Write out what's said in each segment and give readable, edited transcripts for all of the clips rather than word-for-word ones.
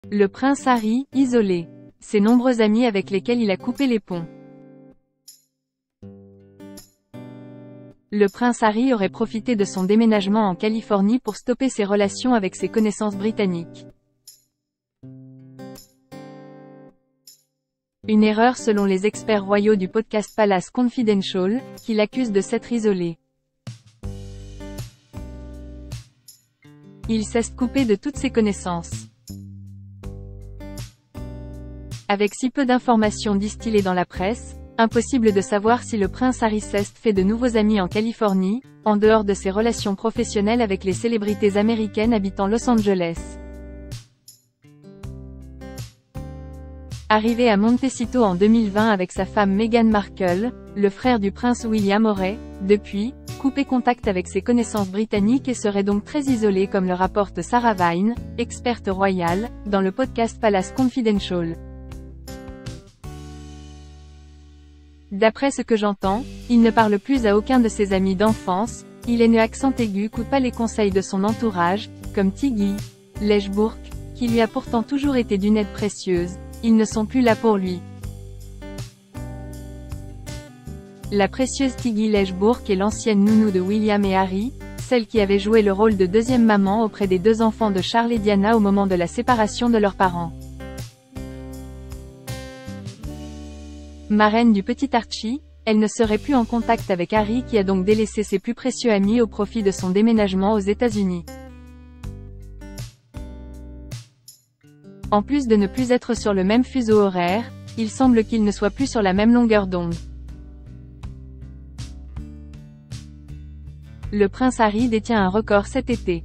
Le prince Harry, isolé. Ses nombreux amis avec lesquels il a coupé les ponts. Le prince Harry aurait profité de son déménagement en Californie pour stopper ses relations avec ses connaissances britanniques. Une erreur selon les experts royaux du podcast Palace Confidential, qui l'accusent de s'être isolé. Il s'est coupé de toutes ses connaissances. Avec si peu d'informations distillées dans la presse, impossible de savoir si le prince Harry s'est fait de nouveaux amis en Californie, en dehors de ses relations professionnelles avec les célébrités américaines habitant Los Angeles. Arrivé à Montecito en 2020 avec sa femme Meghan Markle, le frère du prince William aurait, depuis, coupé contact avec ses connaissances britanniques et serait donc très isolé comme le rapporte Sarah Vine, experte royale, dans le podcast Palace Confidential. D'après ce que j'entends, il ne parle plus à aucun de ses amis d'enfance, il accent aigu coûte pas les conseils de son entourage, comme Tiggy Leshbourq, qui lui a pourtant toujours été d'une aide précieuse, ils ne sont plus là pour lui. La précieuse Tiggy Leshbourq est l'ancienne nounou de William et Harry, celle qui avait joué le rôle de deuxième maman auprès des deux enfants de Charles et Diana au moment de la séparation de leurs parents. Marraine du petit Archie, elle ne serait plus en contact avec Harry qui a donc délaissé ses plus précieux amis au profit de son déménagement aux États-Unis. En plus de ne plus être sur le même fuseau horaire, il semble qu'ils ne soient plus sur la même longueur d'onde. Le prince Harry détient un record cet été.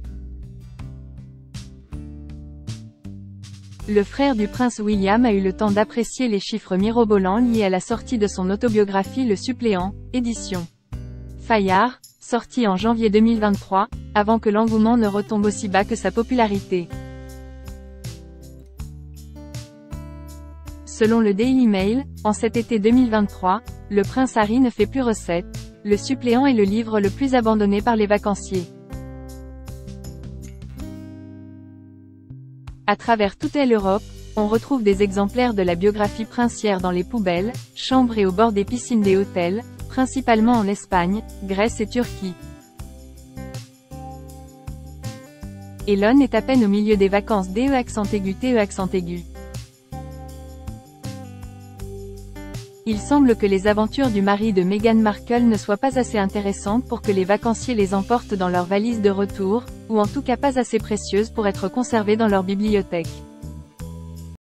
Le frère du prince William a eu le temps d'apprécier les chiffres mirobolants liés à la sortie de son autobiographie Le Suppléant, édition Fayard, sortie en janvier 2023, avant que l'engouement ne retombe aussi bas que sa popularité. Selon le Daily Mail, en cet été 2023, le prince Harry ne fait plus recette. Le Suppléant est le livre le plus abandonné par les vacanciers. À travers toute l'Europe, on retrouve des exemplaires de la biographie princière dans les poubelles, chambres et au bord des piscines des hôtels, principalement en Espagne, Grèce et Turquie. Elon est à peine au milieu des vacances accent aigu. Il semble que les aventures du mari de Meghan Markle ne soient pas assez intéressantes pour que les vacanciers les emportent dans leur valise de retour, ou en tout cas pas assez précieuses pour être conservées dans leur bibliothèque.